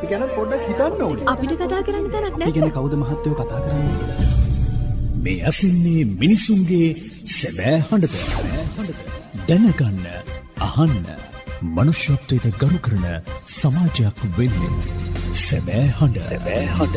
ඒ ගැන පොඩ්ඩක් හිතන්න ඕනේ. අපිට කතා කරන්න තරක් නැහැ. ඒ කියන්නේ කවුද මහත්තයෝ කතා කරන්නේ කියලා. මේ ඇසින්නේ මිනිසුන්ගේ සැබෑ හඬ. දැනගන්න, අහන්න, මනුෂ්‍යත්වයට ගරු කරන සමාජයක් වෙන්නේ සැබෑ හඬ.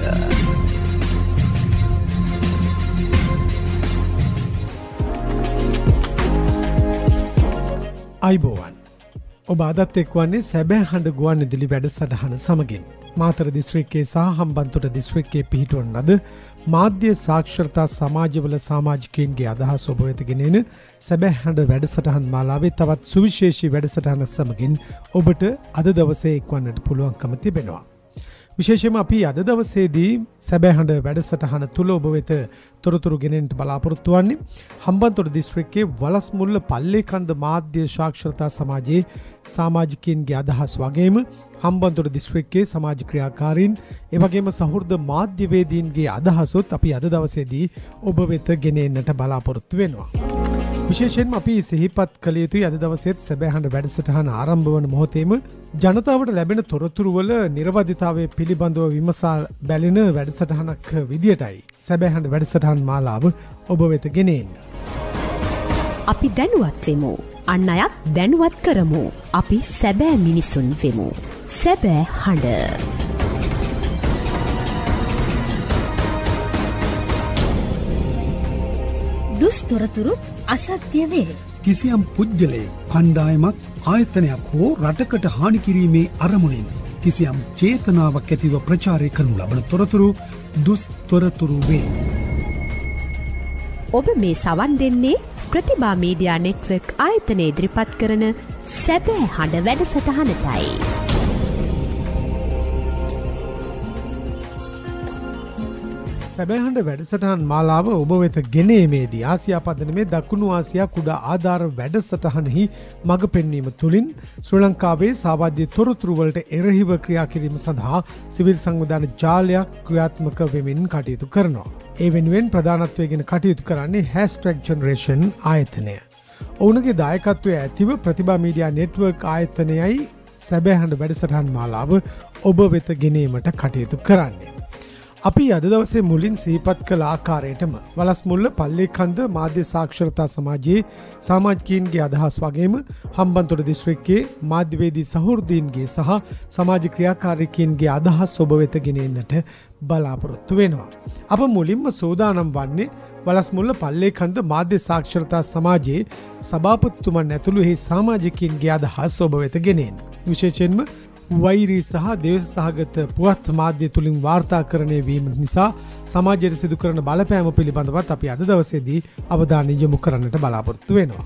අයිබෝවන්. ඔබ අදත් එක්වන්නේ සැබෑ හඬ ගුවන්විදුලි වැඩසටහන සමගින්. මාතර දිස්ත්‍රික්කයේ සහ හම්බන්තොට දිස්ත්‍රික්කයේ පිහිටුවන ලද මාධ්‍ය සාක්ෂරතා සමාජවල සමාජිකයින්ගේ අදහස් ඔබ වෙත ගෙනෙන සැබෑ හඬ වැඩසටහන් මාලාවේ තවත් සුවිශේෂී වැඩසටහන සමගින් ඔබට අද දවසේ එක්වන්නට පුළුවන්කම තිබෙනවා. විශේෂයෙන්ම අපි අද දවසේදී සැබෑ හඬ වැඩසටහන තුල ඔබ වෙත තොරතුරු ගෙනෙන්නට බලාපොරොත්තු වෙන්නේ හම්බන්තොට දිස්ත්‍රික්කයේ වලස්මුල්ල පල්ලේකන්ද මාධ්‍ය සාක්ෂරතා සමාජයේ සමාජිකයින්ගේ අදහස් වගේම හම්බන්තොට දිස්ත්‍රික්කයේ සමාජ ක්‍රියාකාරීන් එවැගේම සහෘද මාධ්‍යවේදීන්ගේ අදහසොත් අපි අද දවසේදී ඔබ වෙත ගෙනෙන්නට බලාපොරොත්තු වෙනවා. විශේෂයෙන්ම අපි සිහිපත් කළ යුතුයි අද දවසේත් සැබෑ හඬ වැඩසටහන ආරම්භ වන මොහොතේම ජනතාවට ලැබෙන තොරතුරු වල නිර්වදිතාවය පිළිබඳව විමසා බැලෙන වැඩසටහනක් විදියටයි සැබෑ හඬ වැඩසටහන් මාලාව ඔබ වෙත ගෙනෙන්න. අපි දැනුවත් වෙමු. අන් අයත් දැනුවත් කරමු. අපි සැබෑ මිනිසුන් වෙමු. සැබෑ හඬ. දුස්තොරතුරු අසත්‍ය වේ. කිසියම් පුද්ගලයෙක් කණ්ඩායමක් ආයතනයක් හෝ රටකට හානි කිරීමේ අරමුණින් කිසියම් චේතනාවක් ඇතිව ප්‍රචාරය කරනු ලබන තොරතුරු දුස්තොරතුරු වේ. ඔබ මේ සවන් දෙන්නේ ප්‍රතිභා මීඩියා නෙට්වර්ක් ආයතනය ඉදිරිපත් කරන සැබෑ හඬ වැඩසටහනටයි. සැබෑ හඬ වැඩසටහන් මාලාව ඔබ වෙත ගෙනීමේදී ආසියා පදනමේ දකුණු ආසියා කුඩා ආධාර වැඩසටහනෙහි මඟ පෙන්වීම තුළින් ශ්‍රී ලංකාවේ සාමාජ්‍ය තොරතුරු වලට එරෙහිව ක්‍රියා කිරීම සඳහා සිවිල් සංවිධාන ජාලයක් ක්‍රියාත්මක වෙමින් කටයුතු කරනවා. ඒ වෙනුවෙන් ප්‍රධානත්වයෙන් කටයුතු කරන්නේ #generation ආයතනය. ඔවුන්ගේ දායකත්වය ඇතිව ප්‍රතිභා මීඩියා නෙට්වර්ක් ආයතනයයි සැබෑ හඬ වැඩසටහන් මාලාව ඔබ වෙත ගෙනීමට කටයුතු කරන්නේ. අපි අද දවසේ මුලින් සිහිපත් කළ ආකාරයටම වලස්මුල්ල පල්ලේකන්ද මාධ්‍ය සාක්ෂරතා සමාජයේ සමාජිකයින්ගේ අදහස් වගේම හම්බන්තොට දිස්ත්‍රික්කයේ මාධ්‍යවේදී සහෘදීන්ගේ සහ සමාජ ක්‍රියාකාරිකයින්ගේ අදහස් ඔබ වෙත ගෙනෙන්නට බලාපොරොත්තු වෙනවා. අප මුලින්ම සූදානම් වන්නේ වලස්මුල්ල පල්ලේකන්ද මාධ්‍ය සාක්ෂරතා සමාජයේ සභාපතිතුමන් ඇතුළු එහි සමාජිකයින්ගේ අදහස් ඔබ වෙත ගෙනෙන්න. විශේෂයෙන්ම වෛරී සහ දේශ සහගත පුවත් මාධ්‍ය තුලින් වාර්තාකරණය වීම නිසා සමාජයට සිදු කරන බලපෑම පිළිබඳවත් අපි අද දවසේදී අවධානය යොමු කරන්නට බලාපොරොත්තු වෙනවා.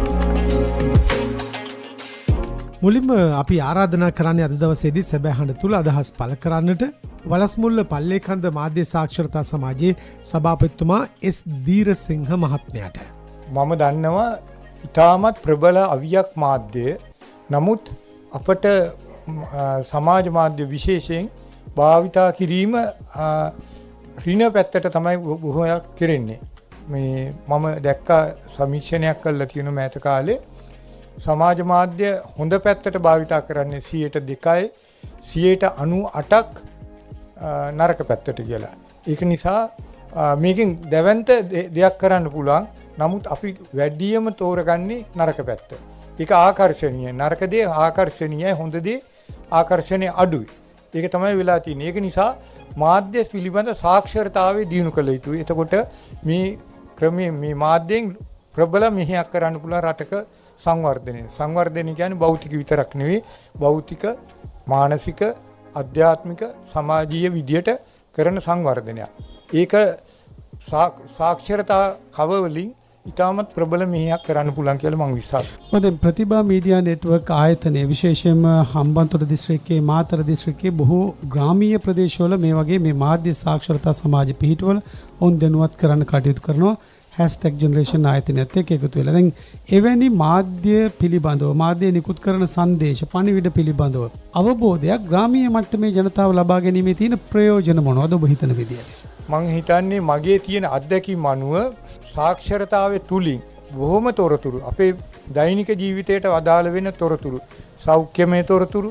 මුලින්ම අපි ආරාධනා කරන්නේ අද දවසේදී සැබෑ හඬ තුල අදහස් පළ කරන්නට වලස්මුල්ල පල්ලේකන්ද මාධ්‍ය සාක්ෂරතා සමාජයේ සභාපතිතුමා එස් දීරසිංහ මහත්මයාට. මම දන්නවා ඉතාමත් ප්‍රබල අවියක් මාධ්‍ය. නමුත් අපට සමාජ මාධ්‍ය විශේෂයෙන් භාවිතා කිරීම ඍණ පැත්තට තමයි බොහෝයක් කරන්නේ. මේ මම දැක්කා සමීක්ෂණයක් කළා තියෙන මෑත කාලේ සමාජ මාධ්‍ය හොඳ පැත්තට භාවිතා කරන්නේ 2%යි 98%ක් නරක පැත්තට කියලා. ඒක නිසා මේකෙන් දැවැන්ත දෙයක් කරන්න පුළුවන්. නමුත් අපි වැඩියම තෝරගන්නේ නරක පැත්ත. ඒක ආකර්ෂණීය. නරක දේ ආකර්ෂණීයයි, හොඳ දේ ආකර්ෂණය අඩුයි. ඒක තමයි වෙලා තියෙන්නේ. ඒක නිසා මාධ්‍ය පිළිබඳ සාක්ෂරතාවය දියුණු කළ යුතුයි. එතකොට මේ ක්‍රමයේ මේ මාධ්‍යයෙන් ප්‍රබල මෙහෙයක් කරන්න පුළුවන් රටක සංවර්ධනය. සංවර්ධනය කියන්නේ භෞතික විතරක් නෙවෙයි, භෞතික, මානසික, අධ්‍යාත්මික, සමාජීය විදියට කරන සංවර්ධනයක්. ඒක සාක්ෂරතා කවවලින් ඉතාමත් ප්‍රබල මෙහෙයක් කරන්න පුළුවන් කියලා මම විශ්වාසයි. මොකද ප්‍රතිභා මීඩියා නෙට්වර්ක් ආයතනයේ විශේෂයෙන්ම හම්බන්තොට දිස්ත්‍රික්කයේ මාතර දිස්ත්‍රික්කයේ බොහෝ ග්‍රාමීය ප්‍රදේශවල මේ වගේ මේ මාධ්‍ය සාක්ෂරතා සමාජ පිහිටවල ඔවුන් දැනුවත් කරන්න කටයුතු කරනවා. #generation ආයතනයත් එක්ක එකතු වෙලා. දැන් එවැනි මාධ්‍ය පිළිබඳව මාධ්‍ය නිකුත් කරන සංදේශ පණිවිඩ පිළිබඳව අවබෝධයක් ග්‍රාමීය මට්ටමේ ජනතාව ලබා ගැනීමේ තියෙන ප්‍රයෝජන මොනවද ඔබ හිතන විදියට? මං හිතන්නේ මගේ තියෙන අත්දැකීම් අනුව සාක්ෂරතාවය තුලින් බොහොම තොරතුරු අපේ දෛනික ජීවිතයට අදාළ වෙන තොරතුරු, සෞඛ්‍යමය තොරතුරු,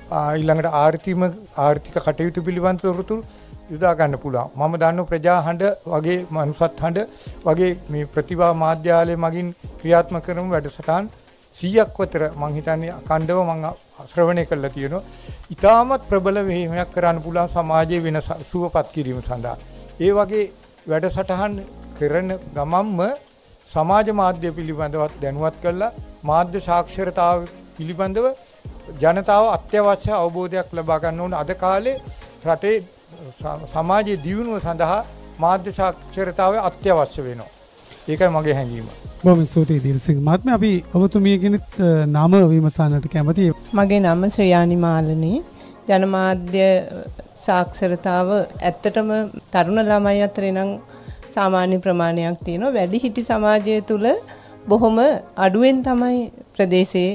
ඊළඟට ආර්ථික කටයුතු පිළිබඳ තොරතුරු යොදා ගන්න පුළුවන්. මම දන්නවා ප්‍රජා හඬ වගේ මනුසත් හඬ වගේ මේ ප්‍රතිභා මාධ්‍යාලය මගින් ක්‍රියාත්මක කරන වැඩසටහන් 100ක් විතර මම හිතන්නේ අඛණ්ඩව මම ශ්‍රවණය කළා තියෙනවා. ඉතාමත් ප්‍රබල වේගයක් කරන්න පුළුවන් සමාජයේ වෙනස සුවපත් කිරීම සඳහා. ඒ වගේ වැඩසටහන් කරන ගමම්ම සමාජ මාධ්‍ය පිළිබඳව දැනුවත් කළා මාධ්‍ය සාක්ෂරතාව පිළිබඳව ජනතාව අත්‍යවශ්‍ය අවබෝධයක් ලබා ගන්න ඕන. අද කාලේ රටේ සමාජයේ දියුණුව සඳහා මාධ්‍ය සාක්ෂරතාවය අත්‍යවශ්‍ය වෙනවා. ඒකයි මගේ හැඟීම. බොහොම ස්තුතියි දිල්සිංහ මහත්මයා. අපි ඔබතුමියගෙනත් නාම විමසන්නට කැමතියි. මගේ නම ශ්‍රියානි මාලනී. ජනමාධ්‍ය සාක්ෂරතාව ඇත්තටම තරුණ ළමයි අතරේ නම් සාමාන්‍ය ප්‍රමාණයක් තියෙනවා. වැඩිහිටි සමාජය තුළ බොහොම අඩුවෙන් තමයි ප්‍රදේශයේ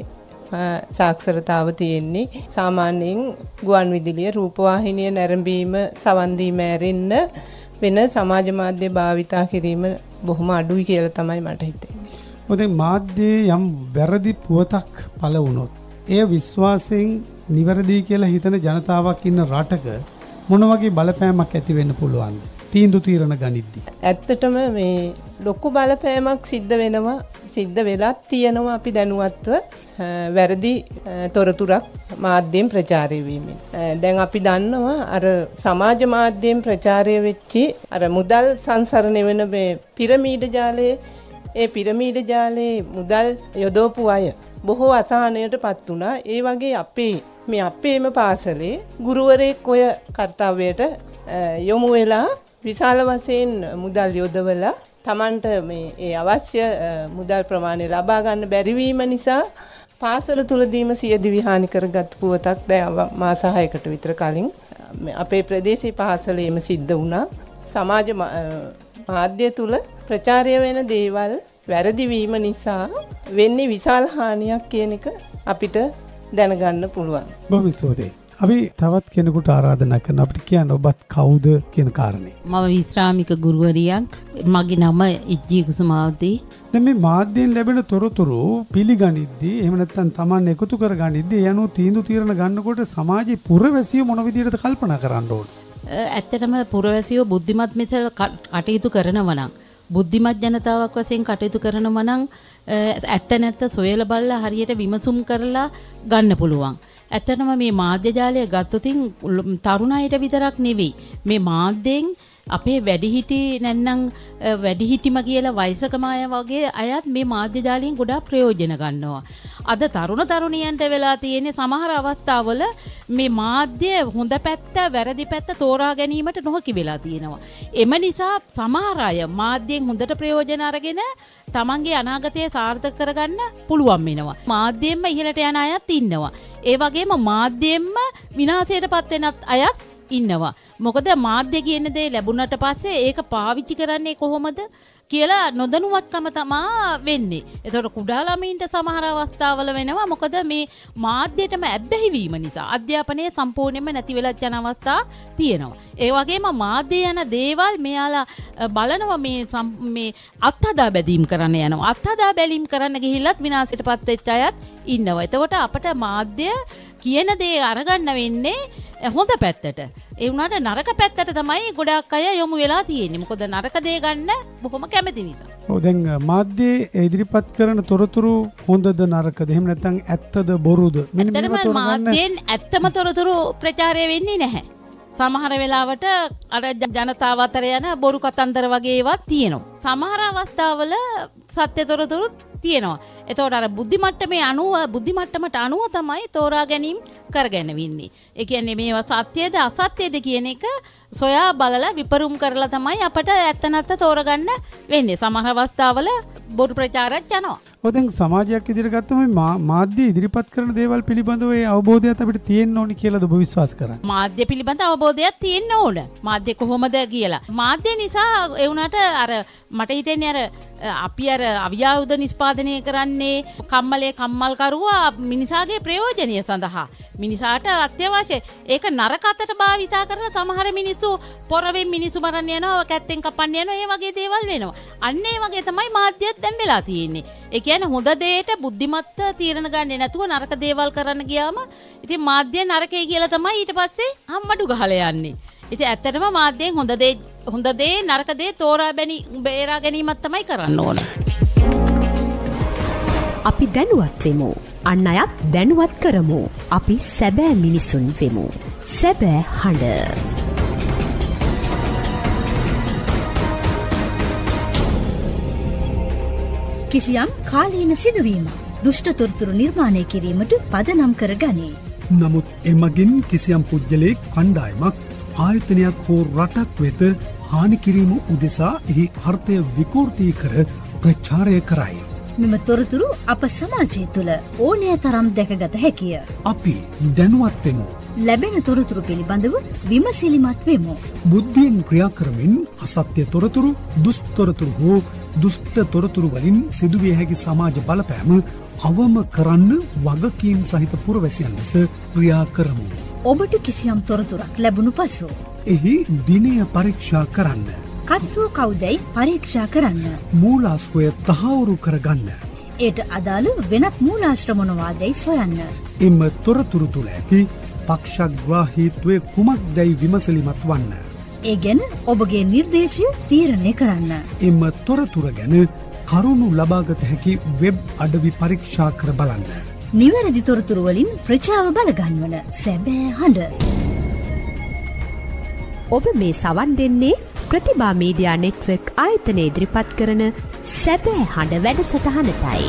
සාක්ෂරතාව තියෙන්නේ. සාමාන්‍යයෙන් ගුවන් විදුලිය රූපවාහිනිය නැරඹීම සවන් දීම ඇරෙන්න වෙන සමාජ මාධ්‍ය භාවිතා කිරීම බොහොම අඩුයි කියලා තමයි මට හිතෙන්නේ. මොකද මාධ්‍යයේ යම් වැරදි පුවතක් පළ වුණොත් එය විශ්වාසයෙන් නිවැරදි කියලා හිතන ජනතාවක් ඉන්න රටක මොන වගේ බලපෑමක් ඇති වෙන්න පුළුවන්ද? තීන්දුව తీරන ගනිද්දී. ඇත්තටම මේ ලොකු බලපෑමක් සිද්ධ වෙලත් තියෙනවා අපි දැනුවත්ව වැරදි තොරතුරක් මාධ්‍යයෙන් ප්‍රචාරය වීමෙන්. දැන් අපි දන්නවා අර සමාජ මාධ්‍යයෙන් ප්‍රචාරය වෙච්චි අර මුදල් සංසරණය වෙන මේ පිරමීඩ ජාලයේ ඒ පිරමීඩ ජාලයේ මුදල් යොදවපු අය බොහෝ අසහනයටපත් වුණා. ඒ වගේ අපේම පාසලේ ගුරුවරයෙක් ඔය කාර්යයට යොමු වෙලා විශාල වශයෙන් මුදල් යොදවලා Tamanට මේ ඒ අවශ්‍ය මුදල් ප්‍රමාණය ලබා ගන්න බැරි වීම නිසා පාසල තුලදීම සියදිවි හානි කරගත් පුවතක් දැන් මාස 6කට විතර කලින් අපේ ප්‍රදේශීය පාසලේම සිද්ධ වුණා. සමාජ මාධ්‍ය තුල ප්‍රචාරය වෙන දේවල් වැරදි වීම නිසා වෙන්නේ විශාල හානියක් කියන එක අපිට දැනගන්න පුළුවන්. බොහොම ස්තුතියි. අපි තවත් කෙනෙකුට ආරාධනා කරන අපිට කියන්න ඔබත් කවුද කියන කාරණේ. මම විශ්‍රාමික ගුරුවරියක්. මගේ නම ඉජ්ජී කුසුමාවතී. දැන් මේ මාධ්‍යයෙන් ලැබෙන තොරතුරු පිළිගනිද්දී එහෙම නැත්නම් Taman එකතු කරගනිද්දී යනෝ තීන්දුව తీරන ගන්නකොට සමාජයේ පුරවැසියෝ මොන විදිහටද කල්පනා කරන්න ඕන? ඇත්තටම පුරවැසියෝ බුද්ධිමත් මිස කටයුතු කරනවා නම් බුද්ධිමත් ජනතාවක් වශයෙන් කටයුතු කරනවා නම් ඇත්ත නැත්ත සොයලා බලලා හරියට විමසුම් කරලා ගන්න පුළුවන්. ඇත්තටම මේ මාධ්‍ය ජාලය ගත්තොතින් තරුණ අයට විතරක් නෙවෙයි. මේ මාධ්‍යෙන් අපේ වැඩිහිටි නැත්නම් වැඩිහිටිම කියලා වයසකම අය වගේ අයත් මේ මාධ්‍ය ජාලයෙන් ගොඩාක් ප්‍රයෝජන ගන්නවා. අද තරුණ තරුණියන්ට වෙලා තියෙන සමහර අවස්ථාවල මේ මාධ්‍ය හොඳ පැත්ත වැරදි පැත්ත තෝරා ගැනීමට නොහැකි වෙලා තියෙනවා. එම නිසා සමහර අය මාධ්‍යයෙන් හොඳට ප්‍රයෝජන අරගෙන තමන්ගේ අනාගතය සාර්ථක කරගන්න පුළුවන් වෙනවා. මාධ්‍යෙන්ම ඉහළට යන අයත් ඉන්නවා. ඒ වගේම මාධ්‍යෙන්ම විනාශයටපත් වෙන අයත් ඉන්නවා. මොකද මාධ්‍ය කියන දේ ලැබුණට පස්සේ ඒක පාවිච්චි කරන්නේ කොහොමද කියලා නොදැනුවත්කම තමා වෙන්නේ. ඒතකොට කුඩා ළමයින්ට සමහර අවස්ථාවල වෙනවා මොකද මේ මාධ්‍යයටම ඇබ්බැහි වීම නිසා අධ්‍යාපනය සම්පූර්ණයෙන්ම නැති වෙලා යන අවස්ථා තියෙනවා. ඒ වගේම මාධ්‍ය යන දේවල් මෙයාලා බලනවා මේ අත්හදා බැලීම් කරන්න යනවා. අත්හදා බැලීම් කරන්න ගිහිල්ලත් විනාශයටපත් වෙච්ච අයත් ඉන්නවා. එතකොට අපට මාධ්‍ය කියන දේ අරගන්න වෙන්නේ හොඳ පැත්තට. ඒ වුණාට නරක පැත්තට තමයි ගොඩාක් අය යොමු වෙලා තියෙන්නේ. මොකද නරක දේ ගන්න බොහොම කැමති නිසා. ඔව් දැන් මාධ්‍යයේ ඉදිරිපත් කරන තොරතුරු හොඳද නරකද? එහෙම නැත්නම් ඇත්තද බොරුද? මෙන්න මේවා තෝරගන්න. මාධ්‍යෙන් ඇත්තම තොරතුරු ප්‍රචාරය වෙන්නේ නැහැ. සමහර වෙලාවට අර ජනතාව අතර යන බොරු කතන්දර වගේ ඒවා තියෙනවා. සමහර අවස්ථාවල සත්‍ය තොරතුරු තියෙනවා. එතකොට අර බුද්ධිමට්ටමට අනුව තමයි තෝරා ගැනීම කරගෙන වෙන්නේ. ඒ කියන්නේ මේවා සත්‍යද අසත්‍යද කියන එක සොයා බලලා විපරුම් කරලා තමයි අපට ඇත්ත නැත්ත තෝරගන්න වෙන්නේ. සමහර අවස්ථාවල බොරු ප්‍රචාරයක් යනවා. ඔය දැන් සමාජයක් ඉදිරියට ගත්තම මාධ්‍ය ඉදිරිපත් කරන දේවල් පිළිබඳව ඒ අවබෝධයත් අපිට තියෙන්න ඕනි කියලාද ඔබ විශ්වාස කරන්නේ? මාධ්‍ය පිළිබඳ අවබෝධයක් තියෙන්න ඕන. මාධ්‍ය කොහොමද කියලා. මාධ්‍ය නිසා ඒ වුණාට අර මට හිතෙන්නේ අර අපි අර අවියාවුද නිෂ්පාදනය කරන්නේ කම්මල් කරුවා මිනිසාගේ ප්‍රයෝජනය සඳහා. මිනිසාට අත්‍යවශ්‍ය ඒක නරක අතට භාවිතා කරලා සමහර මිනිස්සු පොරවෙන් මිනිස්සු මරන්න යනවා, කැත්තෙන් කපන්න යනවා, ඒ වගේ දේවල් වෙනවා. අන්න ඒ වගේ තමයි මාධ්‍යයත් දැන් වෙලා තියෙන්නේ. ඒ කියන්නේ හොඳ දෙයට බුද්ධිමත් තීරණ ගන්නේ නැතුව නරක දේවල් කරන්න ගියාම ඉතින් මාධ්‍ය නරකයි කියලා තමයි ඊට පස්සේ හම්මඩු ගහලා යන්නේ. ඉතින් ඇත්තටම මාධ්‍යයෙන් හොඳ දේ නරක දේ බේරා ගැනීමක් තමයි කරන්න ඕන. අපි දැනුවත් වෙමු. අන් අයත් දැනුවත් කරමු. අපි සැබෑ මිනිසුන් වෙමු. සැබෑ හඬ. කිසියම් කාලීන සිදුවීම දුෂ්ට තොරතුරු නිර්මාණය කිරීමට පදනම් කර ගනී. නමුත් එමගින් කිසියම් පුද්ගලයෙක් කණ්ඩායමක් ආයතනයක් හෝ රටක් වෙත හානි කිරීම උදෙසා එහි අර්ථය විකෘති කර ප්‍රචාරය කරයි. මෙම තොරතුරු අප සමාජය තුළ ඕනෑ තරම් දැකගත හැකිය. අපි දැනුවත් වෙමු. ලැබෙන තොරතුරු පිළිබඳව විමසිලිමත් වෙමු. බුද්ධියෙන් ක්‍රියා කරමින් අසත්‍ය තොරතුරු, දුෂ්තොරතුරු හෝ දුෂ්ට තොරතුරු වලින් සිදුවිය හැකි සමාජ බලපෑම අවම කරන්න වගකීම් සහිත පුරවැසියන් ලෙස ක්‍රියා කරමු. ඔබට කිසියම් තොරතුරක් ලැබුණු පසු එහි දිනය පරීක්ෂා කරන්න. කර්තෘ කවුදැයි පරීක්ෂා කරන්න. මූලාශ්‍රය තහවුරු කරගන්න. ඒට අදාළ වෙනත් මූලාශ්‍ර මොනවාදැයි සොයන්න. එම තොරතුරු තුළ ඇති පක්ෂග්‍රාහීත්වය කුමක්දැයි විමසලිමත් වන්න. ඒ ගැන ඔබගේ නිර්දේශය තීරණය කරන්න. එම තොරතුර ගැන කරුණු ලබාගත හැකි වෙබ් අඩවි පරීක්ෂා කර බලන්න. නිවැරදි තොරතුරු වලින් ප්‍රචාව බලගන්වන සැබෑ හඬ. ඔබ මේ සවන් දෙන්නේ ප්‍රතිභා මීඩියා නෙට්වර්ක් ආයතනය ඉදිරිපත් කරන සැබෑ හඬ වැඩසටහනටයි.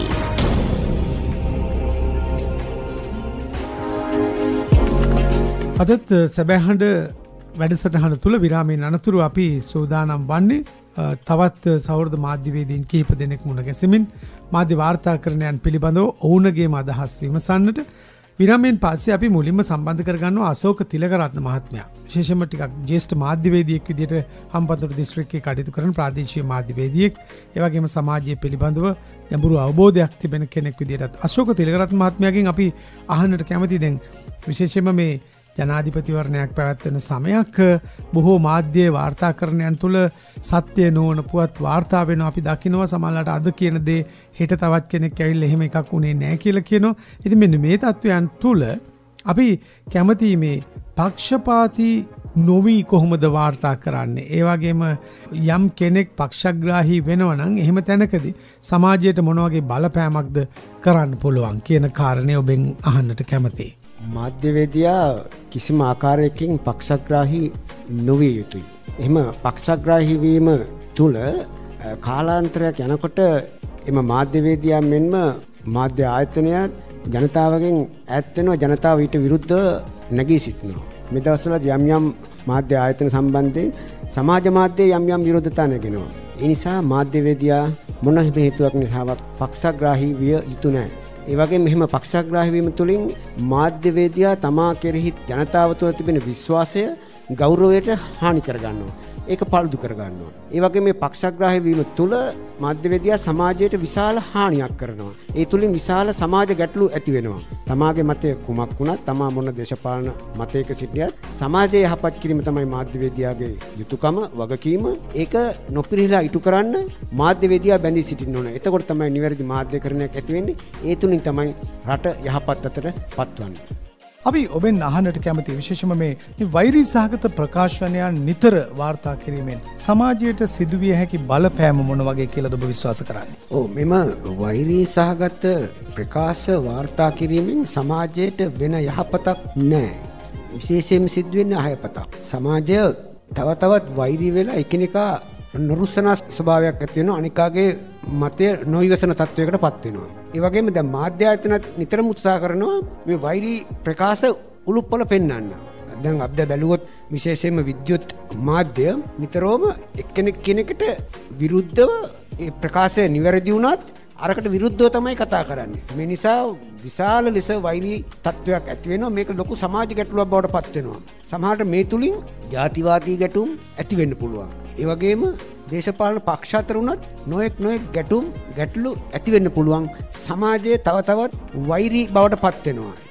අදත් සැබෑහඬ වැඩසටහන තුළ විරාමයෙන් අනතුරු අපි සූදානම් වන්නේ තවත් සෞර්ධ මාධ්‍යවේදීන් කිහිප දෙනෙක් මුණ ගැසෙමින් මාධ්‍ය වාර්තාකරණයන් පිළිබඳව ඔවුනගේම අදහස් විමසන්නට. විරාමයෙන් පස්සේ අපි මුලින්ම සම්බන්ධ කරගන්නවා අශෝක තිලකරත්න මහත්මයා. විශේෂයෙන්ම ටිකක් ජ්‍යෙෂ්ඨ මාධ්‍යවේදියෙක් විදිහට හම්බන්තොට දිස්ත්‍රික්කයේ කටයුතු කරන ප්‍රාදේශීය මාධ්‍යවේදියෙක්, ඒ වගේම සමාජය පිළිබඳව ගැඹුරු අවබෝධයක් තිබෙන කෙනෙක් විදිහට අශෝක තිලකරත්න මහත්මයාගෙන් අපි අහන්නට කැමතියි. දැන් විශේෂයෙන්ම මේ ජනාධිපතිවරණයක් පැවැත්වෙන සමයක් බොහෝ මාධ්‍ය වාර්තාකරණයන් තුළ සත්‍ය නොවන පුවත් වාර්තා වෙනවා. අපි දකිනවා සමහරවිට අද කියන දේ හෙට තවත් කෙනෙක් ඇවිල්ලා එහෙම එකක් උනේ නැහැ කියලා කියනවා. ඉතින් මෙන්න මේ තත්වයන් තුළ අපි කැමති මේ පක්ෂපාතී නොවි කොහොමද වාර්තා කරන්නේ? ඒ වගේම යම් කෙනෙක් පක්ෂග්‍රාහී වෙනවා නම් එහෙම තැනකදී සමාජයට මොන වගේ බලපෑමක්ද කරන්න පුළුවන් කියන කාරණේ ඔබෙන් අහන්නට කැමතියි. මාධ්‍යවේදියා කිසිම ආකාරයකින් පක්ෂග්‍රාහී නොවිය යුතුයි. එහෙම පක්ෂග්‍රාහී වීම තුළ කාලාන්තරයක් යනකොට එම මාධ්‍යවේදියා මෙන්ම මාධ්‍ය ආයතනයත් ජනතාවගෙන් ඈත් වෙනවා. ජනතාව ඊට විරුද්ධව නැගී සිටිනවා. මේ දවස්වල යම් යම් මාධ්‍ය ආයතන සම්බන්ධයෙන් සමාජ මාධ්‍යයේ යම් යම් විරෝධතා නැගෙනවා. ඒ නිසා මාධ්‍යවේදියා මොන හේතුවක් නිසාවත් පක්ෂග්‍රාහී විය යුතු නැහැ. ඒ වගේම මෙහෙම පක්ෂග්‍රාහී වීම තුළින් මාධ්‍යවේදියා තමා කෙරෙහි ජනතාව තුළ තිබෙන විශ්වාසය, ගෞරවයට හානි කර ගන්නවා. ඒක පළුදු කර ගන්නවා. ඒ වගේම මේ පක්ෂග්‍රාහී වීම තුළ මාධ්‍යවේදියා සමාජයට විශාල හානියක් කරනවා. ඒ තුළින් විශාල සමාජ ගැටලු ඇති වෙනවා. තමාගේ මතය කුමක් වුණත්, තමා මොන දේශපාලන මතයක සිටියත් සමාජය යහපත් කිරීම තමයි මාධ්‍යවේදියාගේ යුතුයකම, වගකීම. ඒක නොපිරිහිලා ඉටු කරන්න මාධ්‍යවේදියා බැඳී සිටින්න ඕන. එතකොට තමයි නිවැරදි මාධ්‍යකරණයක් ඇති වෙන්නේ. ඒ තුලින් තමයි රට යහපත් අතට පත්වන්නේ. අපි ඔබෙන් අහන්නට කැමති විශේෂම මේ වෛරී සහගත ප්‍රකාශනයන් නිතර වාර්තා කිරීමෙන් සමාජයට සිදුවිය හැකි බලපෑම මොන වගේ කියලාද ඔබ විශ්වාස කරන්නේ? මෙම වෛරී සහගත ප්‍රකාශ වාර්තා කිරීමෙන් සමාජයට වෙන යහපතක් නැහැ. විශේෂයෙන්ම සිදුවෙන්නේ අයහපතක්. සමාජය තව තවත් වෛරී වෙලා එකිනෙකා නොරුස්සන ස්වභාවයක් ඇති වෙනවා. අනිකාගේ මතය නොයිවසන තත්වයකට පත් වෙනවා. ඒ වගේම දැන් මාධ්‍ය ආයතනත් නිතරම උත්සාහ කරනවා මේ වෛරී ප්‍රකාශ උලුප්පල පෙන්වන්න. දැන් අපද බැලුවොත් විශේෂයෙන්ම විද්‍යුත් මාධ්‍ය නිතරම එක්කෙනෙක් කෙනෙකුට විරුද්ධව ඒ ප්‍රකාශය නිවැරදි වුණත් අරකට විරුද්ධව තමයි කතා කරන්නේ. මේ නිසා විශාල ලෙස වෛරී තත්වයක් ඇති වෙනවා. මේක ලොකු සමාජ ගැටලුවක් බවට පත් වෙනවා. සමහරට මේ තුලින් ජාතිවාදී ගැටුම් ඇති වෙන්න පුළුවන්. ඒ වගේම දේශපාලන පක්ෂ අතර උනත් නොඑක් ගැටලු ඇති වෙන්න පුළුවන්. සමාජයේ තව තවත් වෛරී බවට පත් වෙනවා.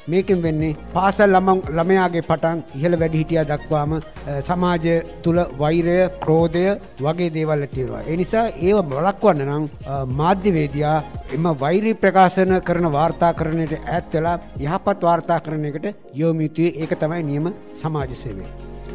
මේකෙන් වෙන්නේ පාසල් ළමයාගේ පටන් ඉහළ වැඩිහිටියා දක්වාම සමාජය තුල වෛරය, ක්‍රෝධය වගේ දේවල් ඇති වෙනවා. ඒ නිසා ඒව වළක්වන්න නම් මාධ්‍යවේදියා එම වෛරී ප්‍රකාශන කරන වාර්තාකරණයට ඈත් වෙලා යහපත් වාර්තාකරණයකට යොමු යුතුයි. ඒක තමයි නියම සමාජ සේවය.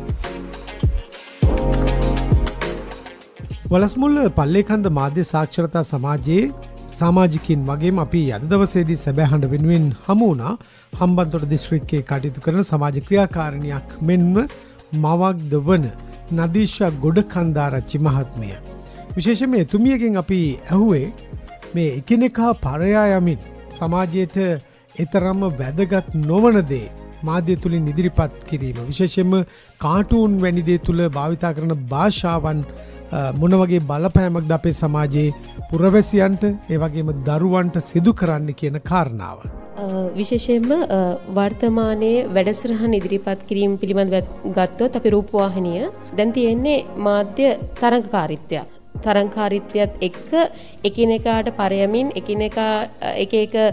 වලස්මුල්ල පල්ලේකන්ද මාධ්‍ය සාක්ෂරතා සමාජයේ සමාජිකින් වගේම අපි අද දවසේදී සැබෑහඬ වෙනුවෙන් හමු වුණා හම්බන්තොට දිස්ත්‍රික්කයේ කටයුතු කරන සමාජ ක්‍රියාකාරිනියක් මෙන්ම මවක්ද වන නදීෂා ගොඩකන්දාරච්චි මහත්මිය. විශේෂයෙන්ම එතුමියගෙන් අපි ඇහුවේ මේ එකිනෙකා පරයා යමින් සමාජයට එතරම්ම වැදගත් නොවන දේ මාධ්‍ය තුලින් ඉදිරිපත් කිරීම, විශේෂයෙන්ම කාටූන් වැනි දේ තුල භාවිතා කරන භාෂාවන් මොන වගේ බලපෑමක්ද අපේ සමාජයේ පුරවැසියන්ට ඒ වගේම දරුවන්ට සිදු කරන්න කියන කාරණාව. විශේෂයෙන්ම වර්තමානයේ වැඩසටහන් ඉදිරිපත් කිරීම පිළිබඳව ගත්තොත් අපි රූපවාහිනිය දැන් තියෙන්නේ මාධ්‍ය තරංගකාරීත්වය. තරංකාරීත්වයත් එක්ක එකිනෙකාට පරයමින් එකිනෙකා එක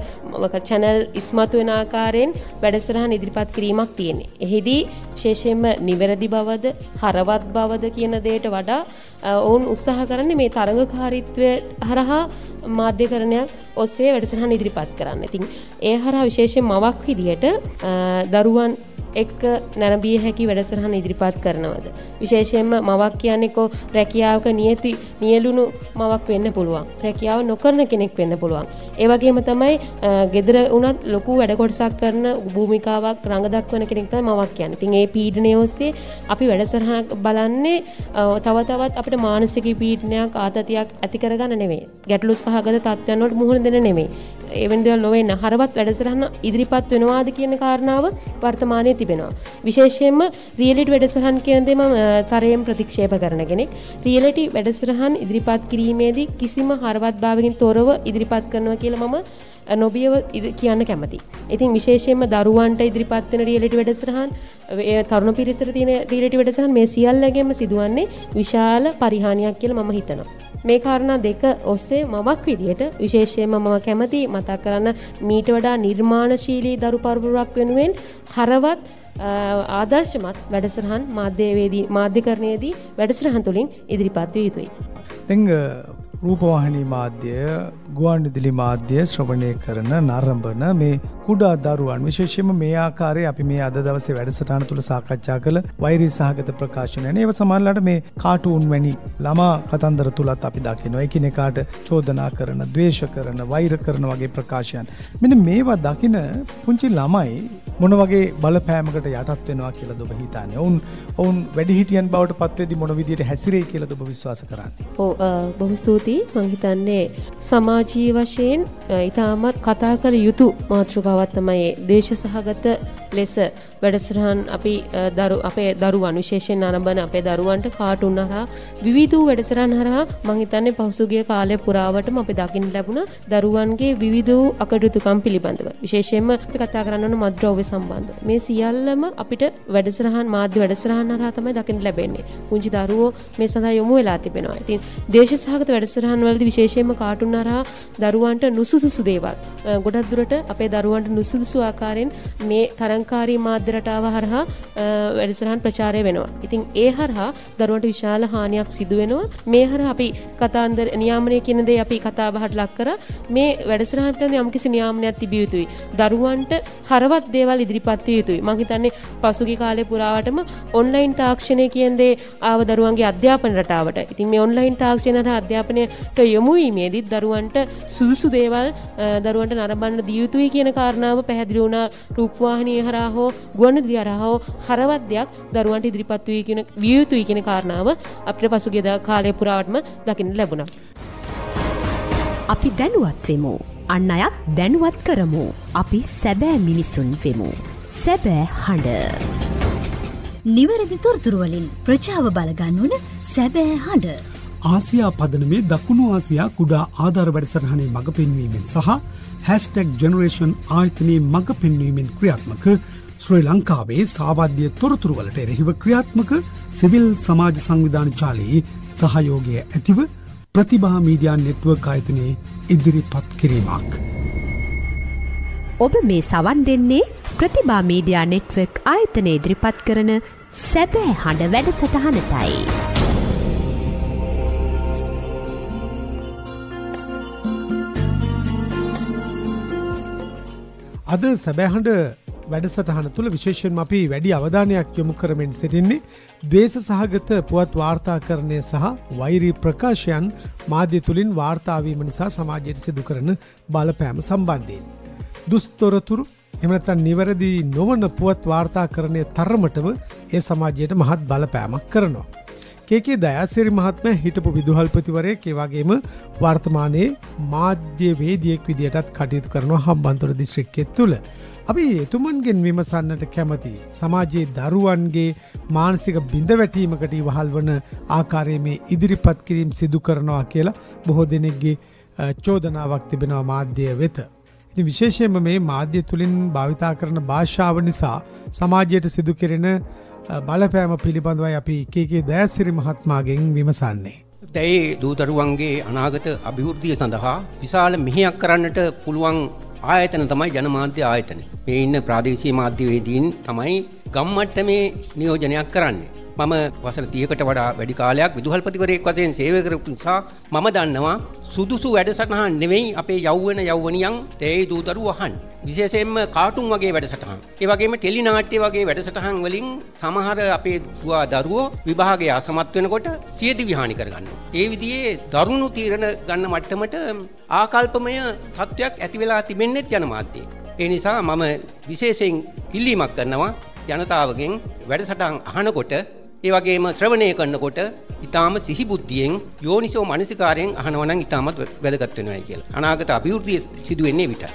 චැනල් ඉස්මතු වෙන ආකාරයෙන් වැඩසටහන් ඉදිරිපත් කිරීමක් තියෙන්නේ. එහිදී විශේෂයෙන්ම නිවැරදි බවද හරවත් බවද කියන දෙයට වඩා ඔවුන් උත්සාහ කරන්නේ මේ තරංගකාරීත්වය හරහා මාධ්‍යකරණයක් ඔස්සේ වැඩසටහන් ඉදිරිපත් කරන්න. ඉතින් ඒ හරහා විශේෂයෙන් මවක් විදියට දරුවන් එක්ක නැරඹිය හැකි වැඩසටහන ඉදිරිපත් කරනවද? විශේෂයෙන්ම මවක් කියන්නේ කො රැකියාවක නියලුණු මවක් වෙන්න පුළුවන්. රැකියාව නොකරන කෙනෙක් වෙන්න පුළුවන්. ඒ වගේම තමයි ගෙදර වුණත් ලොකු වැඩ කොටසක් කරන භූමිකාවක් රඟ දක්වන කෙනෙක් තමයි මවක් කියන්නේ. ඉතින් ඒ පීඩනය ඔස්සේ අපි වැඩසටහනක් බලන්නේ තව තවත් අපිට මානසික පීඩනයක් ආතතියක් ඇති කරගන්න නෙමෙයි. ගැටලු සහගත තත්ත්වයන් වලට මුහුණ දෙන්න නෙමෙයි. එවන් දේවල් නොවෙන්න හරවත් වැඩසටහන ඉදිරිපත් වෙනවාද කියන කාරණාව වර්තමානයේ තිබෙනවා. විශේෂයෙන්ම රියැලිටි වැඩසටහන් කියන දේ මම තරයෙන් ප්‍රතික්ෂේප කරන කෙනෙක්. රියැලිටි වැඩසටහන් ඉදිරිපත් කිරීමේදී කිසිම හරවත් භාවකින් තොරව ඉදිරිපත් කරනවා කියලා මම නොබියව කියන්න කැමතියි. ඉතින් විශේෂයෙන්ම දරුවන්ට ඉදිරිපත් වෙන රියැලිටි වැඩසටහන්, තරුණ පිරිසට තියෙන රියැලිටි වැඩසටහන් මේ සියල්ලගෙම සිදුවන්නේ විශාල පරිහානියක් කියලා මම හිතනවා. මේ කාරණා දෙක ඔස්සේ මමක් විදියට විශේෂයෙන්ම මම කැමති මතක් කරන්න මීට වඩා නිර්මාණශීලී දරු පරපුරක් වෙනුවෙන් හරවත් ආදර්ශමත් වැඩසටහන් මාධ්‍යකරණයේදී වැඩසටහන් තුලින් ඉදිරිපත් විය යුතුයි. දැන් රූපවාහිනී මාධ්‍ය, ගුවන්විදුලි මාධ්‍ය ශ්‍රවණය කරන නරඹන මේ කුඩා දරුවන් විශේෂයෙන්ම මේ ආකාරයේ අපි මේ අද දවසේ වැඩසටහන තුල සාකච්ඡා කළ වෛරී සහගත ප්‍රකාශනයන් ඒව සමහරවිට මේ කාටූන් වැනි ළමා කතන්දර තුලත් අපි දකිනවා එකිනෙකාට චෝදනා කරන, ද්වේෂ කරන, වෛර කරන වගේ ප්‍රකාශයන්. මෙන්න මේවා දකින පුංචි ළමයි මොන වගේ බලපෑමකට යටත් වෙනවා කියලාද ඔබ හිතන්නේ? ඔවුන් වැඩිහිටියන් බවට පත් වෙද්දී මොන විදියට හැසිරෙයි කියලාද ඔබ විශ්වාස කරන්නේ? බොහෝ ස්තුතියි. මම හිතන්නේ සමාජීය වශයෙන් ඊටමත් කතා කළ යුතු මාතෘකාවක් තමයි දේශ සහගත ලෙස වැඩසටහන් අපේ දරුවන් විශේෂයෙන් නරඹන අපේ දරුවන්ට කාටුන් හරහා විවිධ වැඩසටහන් හරහා මම හිතන්නේ පහුගිය කාලය පුරාවටම අපි දකින්න ලැබුණ දරුවන්ගේ විවිධ අකටයුතුකම් පිළිබඳව විශේෂයෙන්ම අපි කතා කරන්න ඕන මත්ද්‍රව්‍ය සම්බන්ධ මේ සියල්ලම අපිට මාධ්‍ය වැඩසටහන් හරහා තමයි දකින්න ලැබෙන්නේ. පුංචි දරුවෝ මේ සඳහා යොමු වෙලා තිබෙනවා. ඉතින් දේශ සහගත වැඩසටහන් වලදී විශේෂයෙන්ම කාටුන් හරහා දරුවන්ට නුසුදුසු දේවල් ගොඩක් දුරට අපේ දරුවන්ට නුසුදුසු ආකාරයෙන් මේ තරංකාරී මාධ්‍ය රටාව හරහා වැඩසටහන් ප්‍රචාරය වෙනවා. ඉතින් ඒ හරහා දරුවන්ට විශාල හානියක් සිදු වෙනවා. මේ හරහා අපි කතාන්දර නියාමනය කියන දේ අපි කතා බහට ලක් කරා. මේ වැඩසටහන් පිළිබඳ යම්කිසි නියාමනයක් තිබිය යුතුයි. දරුවන්ට හරවත් දේවල් ඉදිරිපත් විය යුතුයි. මම හිතන්නේ පසුගිය කාලේ පුරාවටම ඔන්ලයින් තාක්ෂණය කියන දේ ආව දරුවන්ගේ අධ්‍යාපන රටාවට. ඉතින් මේ ඔන්ලයින් තාක්ෂණ හරහා අධ්‍යාපනයට යොමු වීමේදී දරුවන්ට සුදුසු දේවල් දරුවන්ට නරඹන්න දිය යුතුයි කියන කාරණාව පැහැදිලි වුණා. රූපවාහිනිය හරහා හෝ ගුවන්විදුලිය හරහා හෝ හරවත් දෙයක් දරුවන්ට ඉදිරිපත් විය යුතුයි කියන කාරණාව අපිට පසුගිය කාලය පුරාවටම දකින්න ලැබුණා. අපි දැනුවත් වෙමු. අන් අයත් දැනුවත් කරමු. අපි සැබෑ මිනිසුන් වෙමු. සැබෑ හඬ. නිවැරදි තොරතුරු වලින් ප්‍රජාව බලගන්වන සැබෑ හඬ. ආසියා පදනමේ දකුණු ආසියා කුඩා ආධාර වැඩසටහනේ මඟ පෙන්වීමෙන් සහ #generation ආයතනයේ මඟ පෙන්වීමෙන් ක්‍රියාත්මක ශ්‍රී ලංකාවේ සාවද්‍ය තොරතුරු වලට එරෙහිව ක්‍රියාත්මක සිවිල් සමාජ සංවිධාන ජාලයේ සහයෝගය ඇතිව ප්‍රතිභා මීඩියා නෙට්වර්ක් ආයතනයේ ඉදිරිපත් කිරීමක්. ඔබ මේ සවන් දෙන්නේ ප්‍රතිභා මීඩියා නෙට්වර්ක් ආයතනය ඉදිරිපත් කරන සැබෑ හඬ වැඩසටහනටයි. අද සැබෑහඬ වැඩසටහන තුළ විශේෂයෙන්ම අපි වැඩි අවධානයක් යොමු කරමින් සිටින්නේ ද්වේෂ සහගත පුවත් වාර්තාකරණය සහ වෛරී ප්‍රකාශයන් මාධ්‍ය තුලින් වාර්තා වීම නිසා සමාජයට සිදු කරන බලපෑම සම්බන්ධයෙන්. දුස්තොරතුරු එහෙම නැත්නම් නිවැරදි නොවන පුවත් වාර්තාකරණය තරමටම ඒ සමාජයට මහත් බලපෑමක් කරනවා. කේ.කේ. දයාසිරි මහත්මයා හිටපු විදුහල්පතිවරයෙක් ඒ වගේම වර්තමානයේ මාධ්‍යවේදියෙක් විදියටත් කටයුතු කරනවා හම්බන්තොට දිස්ත්‍රික්කයේ තුල. අපි එතුමන්ගෙන් විමසන්නට කැමති සමාජයේ දරුවන්ගේ මානසික බිඳවැටීමකට ඉවහල් වන ආකාරයේ මේ ඉදිරිපත් කිරීම සිදු කරනවා කියලා බොහෝ දෙනෙක්ගේ චෝදනාවක් තිබෙනවා මාධ්‍ය වෙත. ඉතින් විශේෂයෙන්ම මේ මාධ්‍ය තුලින් භාවිතා කරන භාෂාව නිසා සමාජයට සිදු කෙරෙන බලපෑම පිළිබඳවයි අපි කේ.කේ. දයාසිරි මහත්මයාගෙන් විමසන්නේ. දැයි දූදරුවන්ගේ අනාගත අභිවෘද්ධිය සඳහා විශාල මෙහෙයක් කරන්නට පුළුවන් ආයතන තමයි ජනමාධ්‍ය ආයතන. මේ ඉන්න ප්‍රාදේශීය මාධ්‍යවේදීන් තමයි ගම්මට්ටමේ නියෝජනයක් කරන්නේ. මම වසර 30කට වඩා වැඩි කාලයක් විදුහල්පතිවරයෙක් වශයෙන් සේවය කරපු නිසා මම දන්නවා සුදුසු වැඩසටහන් නෙවෙයි අපේ යෞවනියන් තේ දූදරුවෝ අහන්නේ. විශේෂයෙන්ම කාටුන් වගේ වැඩසටහන්. ඒ වගේම ටෙලි නාට්‍ය වගේ වැඩසටහන් වලින් සමහර අපේ දුවා දරුවෝ විභාගයේ අසමත් වෙනකොට සියදිවි හානි කරගන්නවා. ඒ විදිහේ දරුණු තීරණ ගන්න මට්ටමට ආකල්පමය තත්ත්වයක් ඇති වෙලා තිබෙන්නේ ජනමාධ්‍යයේ. ඒ නිසා මම විශේෂයෙන් ඉල්ලීමක් කරනවා ජනතාවගෙන් වැඩසටහන් අහනකොට ඒ වගේම ශ්‍රවණය කරනකොට ඊටාම සිහිබුද්ධියෙන් යෝනිසෝ මනසිකාරයෙන් අහනවා නම් ඊටාමත් වැදගත් වෙනවායි කියලා. අනාගත අභිවෘද්ධිය සිදු වෙන්නේ විතරයි.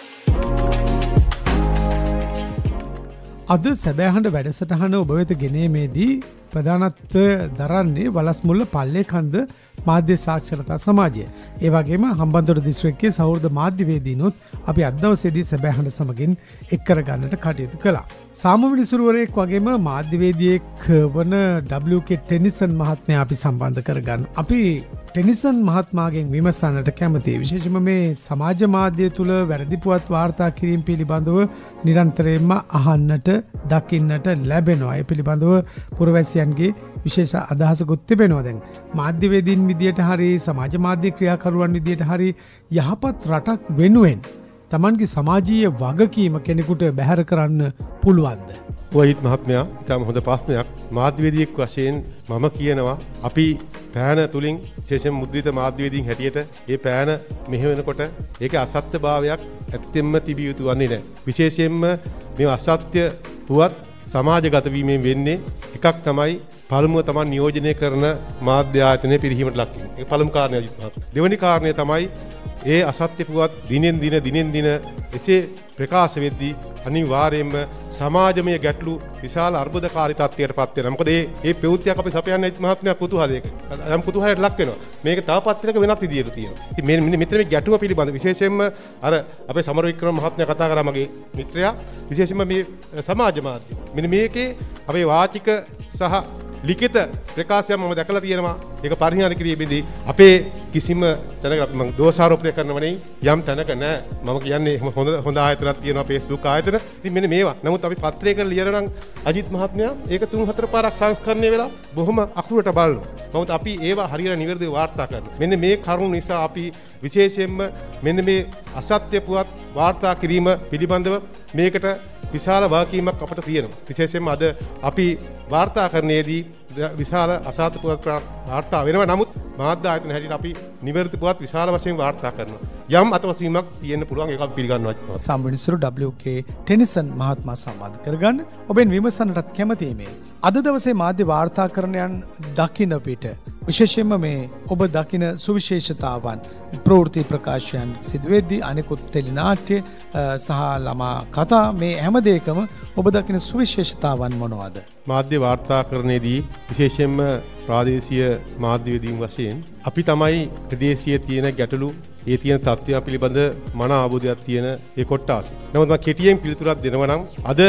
අද සැබෑහඬ වැඩසටහන ඔබ වෙත ගෙනීමේදී ප්‍රධානත්වය දරන්නේ වලස්මුල්ල පල්ලේකන්ද මාධ්‍ය සාක්ෂරතා සමාජය. ඒ වගේම හම්බන්තොට දිස්ත්‍රික්කයේ සහෘද මාධ්‍යවේදීනොත් අපි අද දවසේදී සැබෑහඬ සමගින් එක් කරගන්නට කටයුතු කළා. සාමවිනිසුරුවරයෙක් වගේම මාධ්‍යවේදියෙක් වන WK ටෙනිසන් මහත්මයා අපි සම්බන්ධ කරගන්න. අපි ටෙනිසන් මහත්මයාගෙන් විමසන්නට කැමතියි. විශේෂයෙන්ම මේ සමාජ මාධ්‍ය තුල වැරදි පුවත් වාර්තා කිරීම පිළිබඳව නිරන්තරයෙන්ම අහන්නට දකින්නට ලැබෙනවා. ඒ පිළිබඳව පුරවැසියන්ගේ විශේෂ අදහසකුත් තිබෙනවා. දැන් මාධ්‍යවේදීන් විදියට හරි සමාජ මාධ්‍ය ක්‍රියාකරුවන් විදියට හරි යහපත් රටක් වෙනුවෙන් තමන්ගේ සමාජීය වගකීම කෙනෙකුට බැහැර කරන්න පුළුවන්ද? වහිත් මහත්මයා ඉතාම හොඳ ප්‍රශ්නයක්. මාධ්‍යවේදියෙක් වශයෙන් මම කියනවා අපි පෑන තුලින් විශේෂයෙන් මුද්‍රිත මාධ්‍යවේදීන් හැටියට ඒ පෑන මෙහෙවනකොට ඒක අසත්‍යභාවයක් ඇත්තෙන්ම තිබිය යුතු වන්නේ නැහැ. විශේෂයෙන්ම මේ අසත්‍ය පුවත් සමාජගත වීමෙන් වෙන්නේ එකක් තමයි පළමුව තමයි නියෝජනය කරන මාධ්‍ය ආයතනයේ පිරිහීමට ලක් වෙනවා. ඒක පළමු කාරණය. දෙවෙනි කාරණය තමයි ඒ අසත්‍ය පුවත් දිනෙන් දින එසේ ප්‍රකාශ වෙද්දී අනිවාර්යයෙන්ම සමාජමය ගැටලු විශාල අර්බුදකාරී තත්ත්වයට පත් වෙනවා. මොකද මේ ප්‍රවෘත්තියක් අපි සපයන්නේ මහත්මයා කුතුහලයක. යම් කුතුහලයට ලක් වෙනවා. මේක තව පත්‍රයක වෙනත් විදියට තියෙනවා. ඉතින් මෙතන මේ ගැටුම පිළිබඳ විශේෂයෙන්ම අර අපේ සමර වික්‍රම මහත්මයා කතා කරා මගේ මිත්‍රයා විශේෂයෙන්ම මේ සමාජ මාධ්‍ය. මෙන්න මේකේ අපේ වාචික සහ ලිඛිත ප්‍රකාශයක් මම දැකලා තියෙනවා. ඒක පරිහරණය කිරීමේදී අපේ කිසිම තැනක මම දෝෂාරෝපණය කරනව නෙවෙයි. යම් තැනක නෑ. මම කියන්නේ හොඳ ආයතනක් තියෙනවා Facebook ආයතන. ඉතින් මෙන්න මේවා. නමුත් අපි පත්‍රයක ලියන නම් අජිත් මහත්මයා ඒක 3-4 පාරක් සංස්කරණය වෙලා බොහොම අකුරට බලනවා. නමුත් අපි ඒවා හරියට නිවැරදිව වාර්තා කරනවා. මෙන්න මේ කරුණු නිසා අපි විශේෂයෙන්ම මෙන්න මේ අසත්‍ය පුවත් වාර්තා කිරීම පිළිබඳව මේකට විශාල වගකීමක් අපට තියෙනවා. විශේෂයෙන්ම අද අපි වාර්තාකරණයේදී විශාල අසත්‍ය පුවත් වාර්තා වෙනවා. නමුත් මාධ්‍ය ආයතන හැටියට අපි නිවැරදි පුවත් විශාල වශයෙන් වාර්තා කරනවා. යම් අතවසීමක් තියෙන්න පුළුවන් ඒක අපි පිළිගන්නවා. සම්බුනිසුරු WK ටෙනිසන් මහත්මයා සම්බන්ධ කරගන්න ඔබෙන් විමසන්නටත් කැමතියි මේ. අද දවසේ මාධ්‍ය වාර්තාකරණයන් දකින්න පිට විශේෂයෙන්ම මේ ඔබ දකින සුවිශේෂතාවන් ප්‍රවෘත්ති ප්‍රකාශයන් සිදුවෙද්දී අනෙකුත් ටෙලි නාට්‍ය සහ ළමා කතා මේ හැම දෙයකම ඔබ දකින සුවිශේෂතාවන් මොනවාද? මාධ්‍ය වාර්තාකරණයේදී විශේෂයෙන්ම ප්‍රාදේශීය මාධ්‍යවේදීන් වශයෙන් අපි තමයි ප්‍රදේශීය තියෙන ගැටලු ඒ තියෙන තත්ත්වය පිළිබඳ මන අවබෝධයක් තියෙන ඒ කොට්ටාස. නමුත් මම කෙටියෙන් පිළිතුරක් දෙනවා නම් අද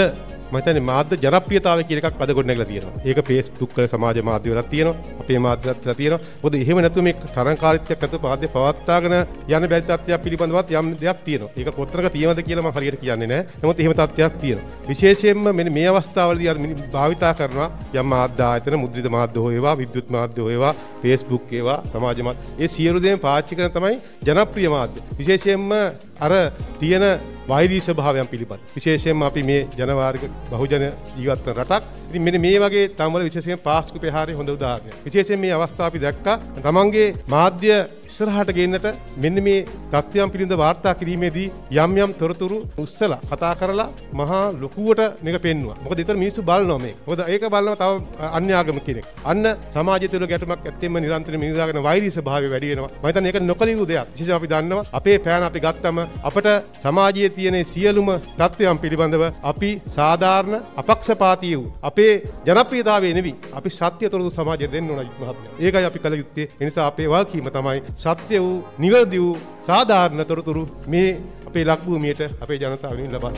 මම හිතන්නේ මාධ්‍ය ජනප්‍රියතාවය කියන එකක් අද ගොඩනැගලා තියෙනවා. ඒක Facebook වල සමාජ මාධ්‍ය වලත් තියෙනවා. අපේ මාධ්‍ය වලත් තියෙනවා. මොකද එහෙම නැතුව මේ තරංකාරීත්වයක් නැතුව මාධ්‍ය පවත්වාගෙන යන බැරි තත්ත්වයක් පිළිබඳවත් යම් දෙයක් තියෙනවා. ඒක කොතරම් තියෙනවද කියලා මම හරියට කියන්නේ නැහැ. නමුත් එහෙම තත්ත්වයක් තියෙනවා. විශේෂයෙන්ම මෙන්න මේ අවස්ථාවලදී අර භාවිතා කරනවා යම් මාධ්‍ය ආයතන මුද්‍රිත මාධ්‍ය හොයවා විද්‍යුත් මාධ්‍ය හොයවා Facebook ඒවා සමාජ මාධ්‍ය ඒ සියලු දේම පාවිච්චි කරන තමයි ජනප්‍රිය මාධ්‍ය. විශේෂයෙන්ම අර තියෙන වෛරී ස්වභාවයන් පිළිබඳ. විශේෂයෙන්ම අපි මේ ජනවාර්ග බහුජන ජීවත් වන රටක්. ඉතින් මෙන්න මේ වගේ තම්වල විශේෂයෙන් පාස්කු ප්‍රහාරයේ හොඳ උදාහරණයක්. විශේෂයෙන් මේ අවස්ථාව අපි දැක්කා තමන්ගේ මාධ්‍ය ඉස්සරහට ගෙන්නට මෙන්න මේ තත්ත්වයන් පිළිබඳ වාර්තා කිරීමේදී යම් යම් තොරතුරු උස්සලා කතා කරලා මහා ලොකුවට මේක පෙන්නුවා. මොකද ඊතර මිනිස්සු බලනවා මේක. මොකද ඒක බලනවා තව අන්‍ය ආගම කෙනෙක්. අන්න සමාජය තුළ ගැටුමක් ඇත්තෙම නිරන්තරයෙන් මිනිසාගෙන වෛරී ස්වභාවය වැඩි වෙනවා. මම හිතන්නේ ඒක නොකළ යුතු දෙයක්. විශේෂයෙන් අපි දන්නවා අපේ පෑන අපි ගත්තම අපට සමාජයේ තියෙන සියලුම තත්ත්වයන් පිළිබඳව අපි සාධාරණ අපක්ෂපාතී වූ අපේ ජනප්‍රියතාවය නෙවි අපි සත්‍ය තොරතුරු සමාජයට දෙන්න ඕන මහත්මයා. ඒකයි අපි කළ යුත්තේ. ඒ නිසා අපේ වගකීම තමයි සත්‍ය වූ නිවැරදි වූ සාධාරණ තොරතුරු මේ අපේ ලක්භූමියට අපේ ජනතාවගෙන් ලබා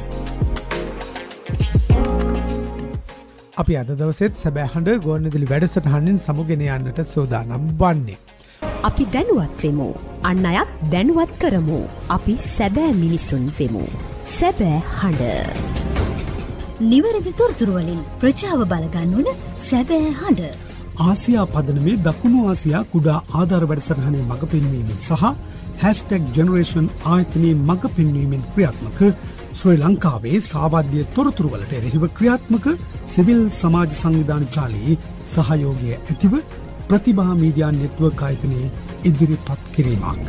අපි අද දවසෙත් සැබෑ හඬ ගුවන්විදුලි වැඩසටහනින් සමුගෙන යන්නට සූදානම් වන්නේ. අපි දැනුවත් වෙමු. අන් අයත් දැනුවත් කරමු. අපි සැබෑ මිනිසුන් වෙමු. සැබෑ හඬ. නිවැරදි තොරතුරු වලින් ප්‍රජාව බලගන්වන සැබෑ හඬ. ආසියා පදනමේ දකුණු ආසියා කුඩා ආධාර වැඩසටහනේ මඟ පෙන්වීමෙන් සහ #generation ආයතනයේ මඟ පෙන්වීමෙන් ක්‍රියාත්මක ශ්‍රී ලංකාවේ සාමාජ්‍ය තොරතුරු වලට එරෙහිව ක්‍රියාත්මක සිවිල් සමාජ සංවිධාන ජාලයේ සහයෝගය ඇතිව ප්‍රතිභා මීඩියා නෙට්වර්ක් ආයතනයේ ඉදිරිපත් කිරීමක්.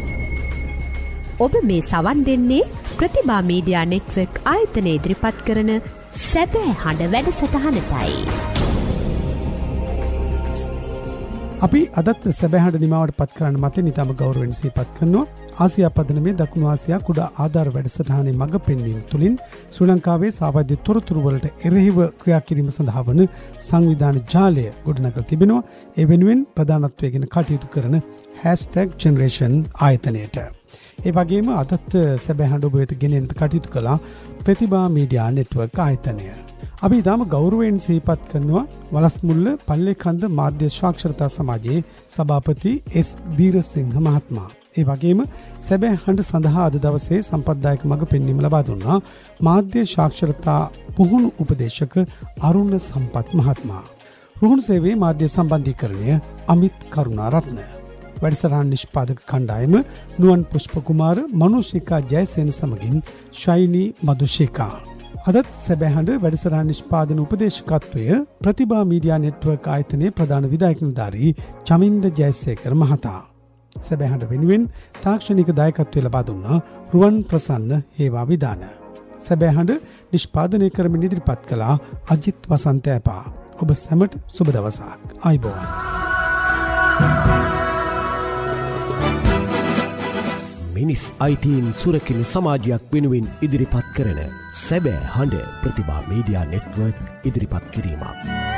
ඔබ මේ සවන් දෙන්නේ ප්‍රතිභා මීඩියා නෙට්වර්ක් ආයතනයේ ඉදිරිපත් කරන සැබෑ හඬ වැඩසටහනටයි. අපි අදත් සැබෑහඬ නිමාවට පත් කරන්න මතේ නිතම ගෞරවයෙන් සිහිපත් කරනවා. ආසියා පදනමේ දකුණු ආසියා කුඩා ආධාර වැඩසටහනේ මඟ පෙන්වීම තුළින් ශ්‍රී ලංකාවේ සාමාජ්‍ය තොරතුරු වලට එරෙහිව ක්‍රියා කිරීම සඳහා වන සංවිධාන ජාලය ගොඩනගලා තිබෙනවා. ඒ වෙනුවෙන් ප්‍රධානත්වයෙන් කටයුතු කරන #generation ආයතනයට. ඒ වගේම අදත් සැබෑහඬ ඔබ වෙත ගෙනෙන්න කටයුතු කළා ප්‍රතිභා මීඩියා නෙට්වර්ක් ආයතනය. අපි ඉතාම ගෞරවයෙන් සිහිපත් කරනවා වලස්මුල්ල පල්ලේකන්ද මාධ්‍ය සාක්ෂරතා සමාජයේ සභාපති එස් දීරසිංහ මහත්මයා. ඒ වගේම සැබෑ හඬ සඳහා අද දවසේ සම්පත්දායක මඟ පෙන්වීම ලබා දුන්නා මාධ්‍ය සාක්ෂරතා පුහුණු උපදේශක අරුණ සම්පත් මහත්මයා. රුහුණු සේවයේ මාධ්‍ය සම්බන්ධීකරණය අමිත් කරුණාරත්න. වැඩසටහන් නිෂ්පාදක කණ්ඩායම නුවන් පුෂ්පකුමාර මනෝෂිකා ජයසේන සමගින් ශෛනී මදුෂිකා. අදත් සැබෑහඬ වැඩසටහන් නිෂ්පාදන උපදේශකත්වය ප්‍රතිභා මීඩියා නෙට්වර්ක් ආයතනයේ ප්‍රධාන විධායක නිලධාරී චමින්ද ජයසේකර මහතා. සැබෑහඬ වෙනුවෙන් තාක්ෂණික දායකත්වය ලබා දුන්නා රුවන් ප්‍රසන්න හේවා විදාන. සැබෑහඬ නිෂ්පාදනය කරමින් ඉදිරිපත් කළා අජිත් වසන්ත ඇපා. ඔබ සැමට සුබ දවසක්. ආයුබෝවන්. මිනිස් අයිතීන් සුරකින සමාජයක් වෙනුවෙන් ඉදිරිපත් කරන සැබෑ හඬ ප්‍රතිභා මීඩියා නෙට්වර්ක් ඉදිරිපත් කිරීමක්.